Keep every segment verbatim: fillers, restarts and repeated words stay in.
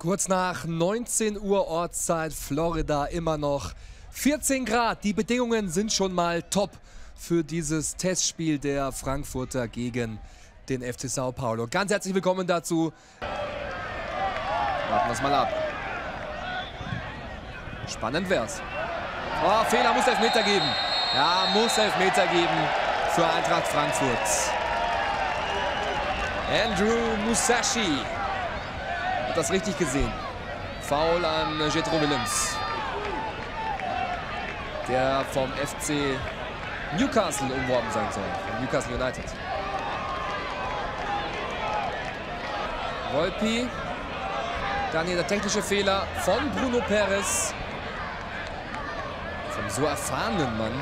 Kurz nach neunzehn Uhr Ortszeit, Florida, immer noch vierzehn Grad. Die Bedingungen sind schon mal top für dieses Testspiel der Frankfurter gegen den F C Sao Paulo. Ganz herzlich willkommen dazu. Warten wir es mal ab. Spannend wär's. Oh, Fehler, muss Elfmeter geben. Ja, muss Elfmeter geben für Eintracht Frankfurt. Andrew Musashi hat das richtig gesehen. Foul an Jetro Willems, der vom F C Newcastle umworben sein soll, von Newcastle United. Volpi, dann hier der technische Fehler von Bruno Perez, vom so erfahrenen Mann.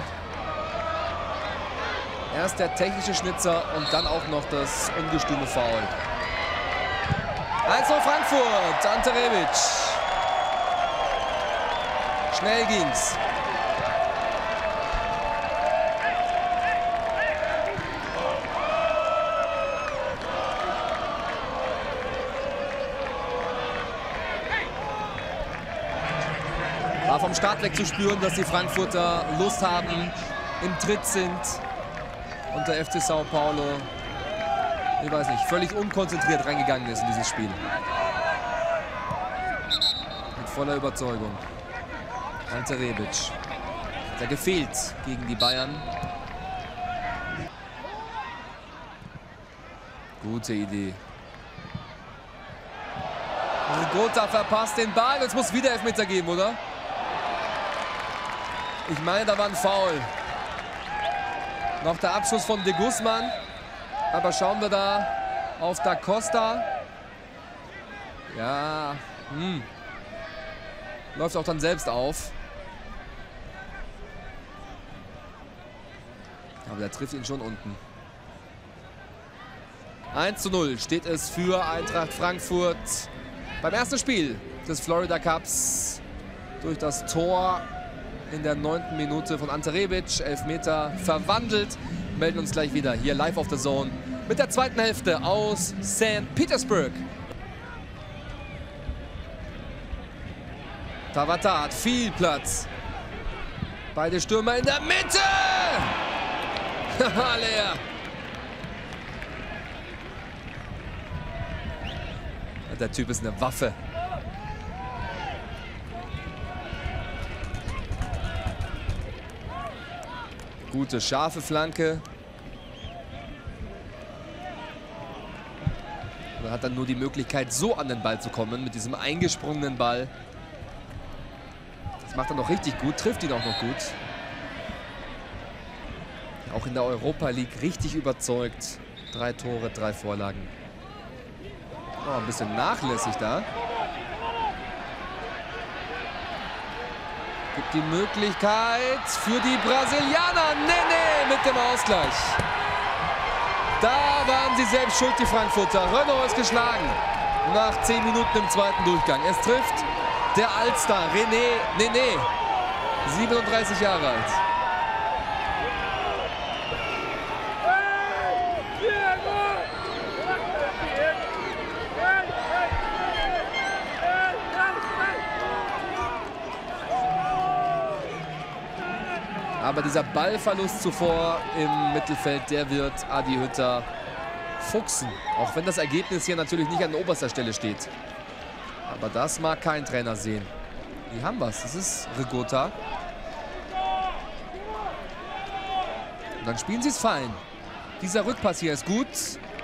Erst der technische Schnitzer und dann auch noch das ungestüme Foul. eins zu null Frankfurt, Ante Rebic. Schnell ging's. War vom Start weg zu spüren, dass die Frankfurter Lust haben, im Tritt sind. Und der F C Sao Paulo, ich weiß nicht, völlig unkonzentriert reingegangen ist in dieses Spiel. Mit voller Überzeugung. Ante Rebic. Hat er gefehlt gegen die Bayern. Gute Idee. Rigota verpasst den Ball. Jetzt muss wieder Elfmeter geben, oder? Ich meine, da war ein Foul. Noch der Abschluss von De Guzman. Aber schauen wir da auf Da Costa. Ja, hm. Läuft auch dann selbst auf. Aber der trifft ihn schon unten. eins zu null steht es für Eintracht Frankfurt beim ersten Spiel des Florida Cups durch das Tor in der neunten Minute von Ante Rebic. Elfmeter verwandelt. Wir melden uns gleich wieder hier live auf der Zone mit der zweiten Hälfte aus Sankt Petersburg. Tabata hat viel Platz. Beide Stürmer in der Mitte. Haha, leer. Der Typ ist eine Waffe. Gute, scharfe Flanke. Er hat dann nur die Möglichkeit, so an den Ball zu kommen, mit diesem eingesprungenen Ball. Das macht er noch richtig gut, trifft ihn auch noch gut. Auch in der Europa League richtig überzeugt. Drei Tore, drei Vorlagen. Oh, ein bisschen nachlässig da. Gibt die Möglichkeit für die Brasilianer. Nene mit dem Ausgleich. Da waren sie selbst schuld, die Frankfurter. Renault ist geschlagen nach zehn Minuten im zweiten Durchgang. Es trifft der Allstar René Nene, siebenunddreißig Jahre alt. Aber dieser Ballverlust zuvor im Mittelfeld, der wird Adi Hütter fuchsen. Auch wenn das Ergebnis hier natürlich nicht an oberster Stelle steht. Aber das mag kein Trainer sehen. Die haben was. Das ist Rigota. Und dann spielen sie es fein. Dieser Rückpass hier ist gut.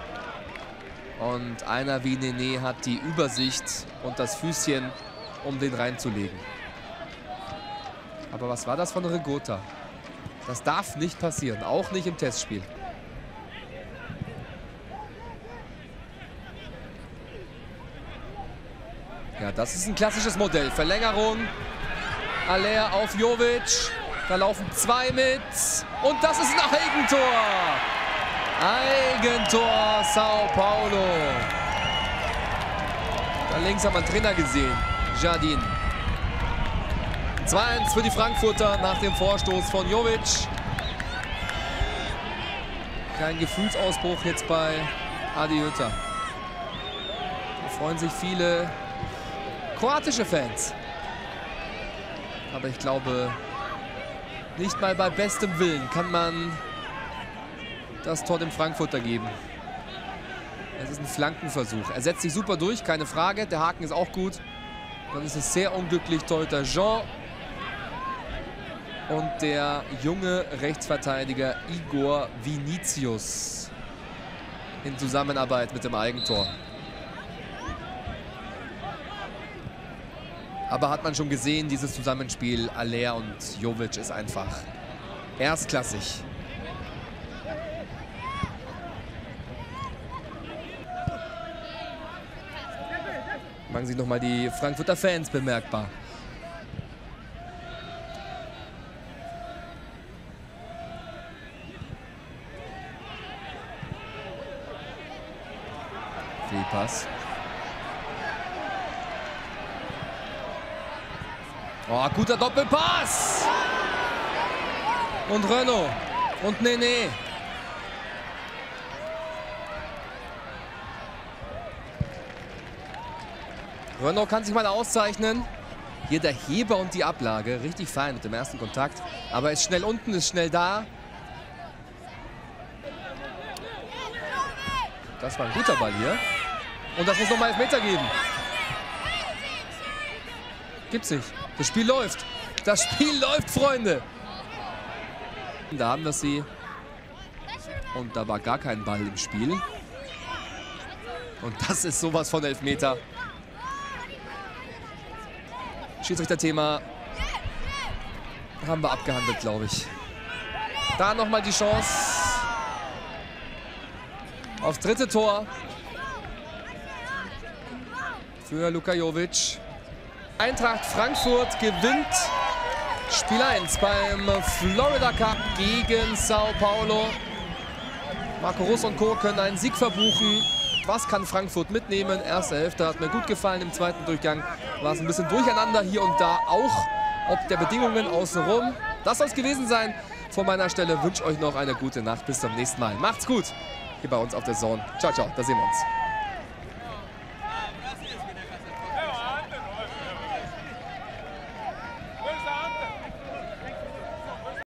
Und einer wie Nene hat die Übersicht und das Füßchen, um den reinzulegen. Aber was war das von Rigota? Das darf nicht passieren, auch nicht im Testspiel. Ja, das ist ein klassisches Modell. Verlängerung. Aller auf Jovic. Da laufen zwei mit. Und das ist ein Eigentor. Eigentor Sao Paulo. Da links haben wir einen Trainer gesehen. Jardin. zwei eins für die Frankfurter nach dem Vorstoß von Jovic. Kein Gefühlsausbruch jetzt bei Adi Hütter. Da freuen sich viele kroatische Fans. Aber ich glaube, nicht mal bei bestem Willen kann man das Tor dem Frankfurter geben. Es ist ein Flankenversuch. Er setzt sich super durch, keine Frage. Der Haken ist auch gut. Dann ist es sehr unglücklich. Torhüter Jean und der junge Rechtsverteidiger Igor Vinicius in Zusammenarbeit mit dem Eigentor. Aber hat man schon gesehen, dieses Zusammenspiel Haller und Jovic ist einfach erstklassig. Machen sich nochmal die Frankfurter Fans bemerkbar. Fehlpass. Oh, guter Doppelpass! Und Renaud und Nene. Renaud kann sich mal auszeichnen. Hier der Heber und die Ablage. Richtig fein mit dem ersten Kontakt. Aber ist schnell unten, ist schnell da. Das war ein guter Ball hier. Und das muss nochmal Elfmeter geben. Gibt's nicht. Das Spiel läuft. Das Spiel läuft, Freunde. Da haben wir sie. Und da war gar kein Ball im Spiel. Und das ist sowas von Elfmeter. Schiedsrichterthema haben wir abgehandelt, glaube ich. Da nochmal die Chance aufs dritte Tor für Luka Jovic. Eintracht Frankfurt gewinnt Spiel eins beim Florida Cup gegen Sao Paulo. Marco Rus und Co. können einen Sieg verbuchen. Was kann Frankfurt mitnehmen? Erste Hälfte hat mir gut gefallen. Im zweiten Durchgang war es ein bisschen durcheinander hier und da, auch ob der Bedingungen außenrum. Das soll es gewesen sein. Von meiner Stelle wünsche ich euch noch eine gute Nacht. Bis zum nächsten Mal. Macht's gut hier bei uns auf der Zone. Ciao, ciao. Da sehen wir uns.